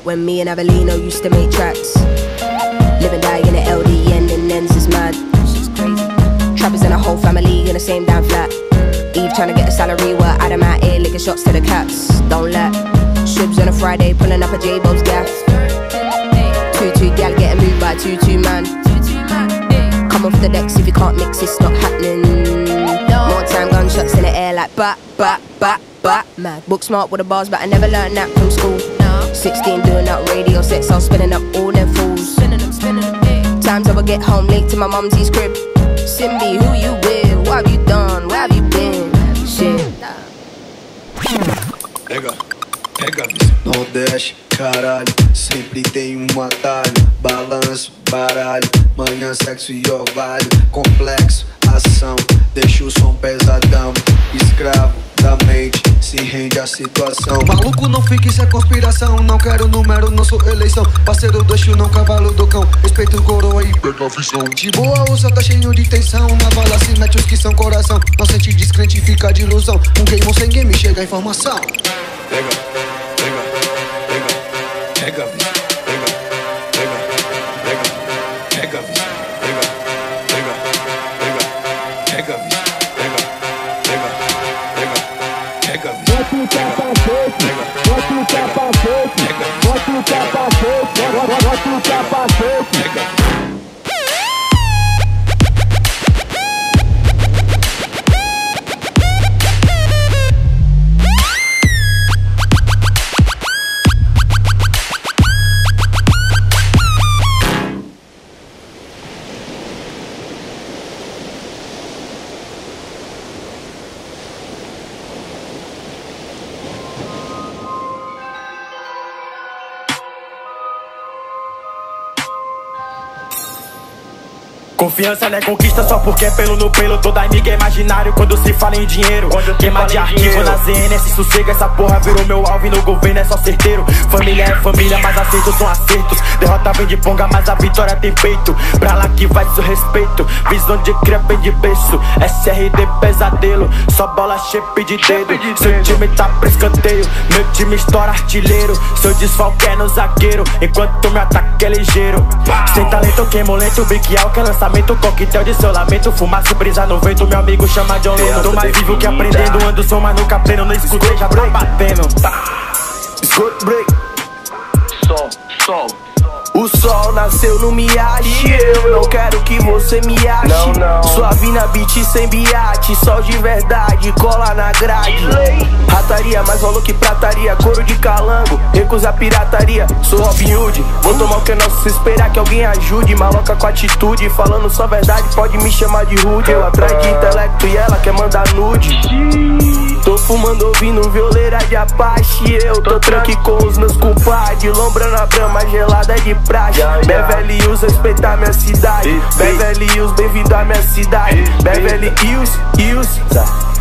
when me and Avelino used to make tracks. Live and die in the LDN and ends is mad. She's crazy. Trappers and a whole family in the same damn flat. Eve trying to get a salary while Adam out here licking shots to the cats. Don't let Swibs on a Friday pulling up a J-Bob's gaff. 2-2 gal getting moved by 2-2 man. Come off the decks if you can't mix, it's not happening. More time, gunshots in the air like bat, bat, bat, bat. Mad. Book smart with the bars, but I never learned that from school. 16 doing up radio sets, I was spinning up all them fools. Times I would get home late to my mumsy's crib. Simbi, who you with? What have you done? Where have you been? Shit. Pega, Nordeste, caralho, sempre tem um atalho. Balanço, baralho, manhã, sexo e orvalho. Complexo, ação, deixa o som pesadão. Escravo da mente, se rende à situação. Maluco, não fique, isso é conspiração. Não quero número, não sou eleição. Parceiro, deixo não, cavalo do cão. Respeito coroa e pega a visão. De boa, o céu tá cheio de tensão. Na bala se mete os que são coração. Não sente descrente, fica de ilusão. Um game ou sem game, chega a informação. Pega, visão. Confiança não é conquista só porque é pelo no pelo. Toda amiga é imaginário quando se fala em dinheiro. Queima de arquivo na ZNS, sossega. Essa porra virou meu alvo e no governo é só certeiro. Família é família, mas acertos são acertos. Derrota vem de ponga, mas a vitória tem peito. Pra lá que vai seu respeito. Visão de cria vem de berço. SRD pesadelo, só bola shape de dedo. Seu time tá pro escanteio, meu time estoura artilheiro. Seu desfalque é no zagueiro, enquanto meu ataque é ligeiro. Sem talento queimo lento, biquial que é lançamento. Coquetel de seu lamento, fumaça e brisa no vento. Meu amigo chama John Lennon. Tô mais vivo que aprendendo, ando som mas nunca pleno. Não escutei, já tá batendo. Escuta break. Sol. O sol nasceu no Miage. Eu não quero que você me ache. Suave na beat sem biate. Sol de verdade, cola na grade. Rataria, mais valor que prataria. Couro de calango, recusa pirataria. Sou Robin Hood, vou tomar o que é nosso. Esperar que alguém ajude. Maloca com atitude, falando só verdade. Pode me chamar de rude. Eu atrás de intelecto e ela quer mandar nude. Tô fumando, ouvindo violeira de Apache. Eu tô tranque com os meus compadres. Lombra na brama gelada de praxe. Beverly Hills, respeitar minha cidade. Beverly Hills, bem-vindo à minha cidade. Beverly Hills.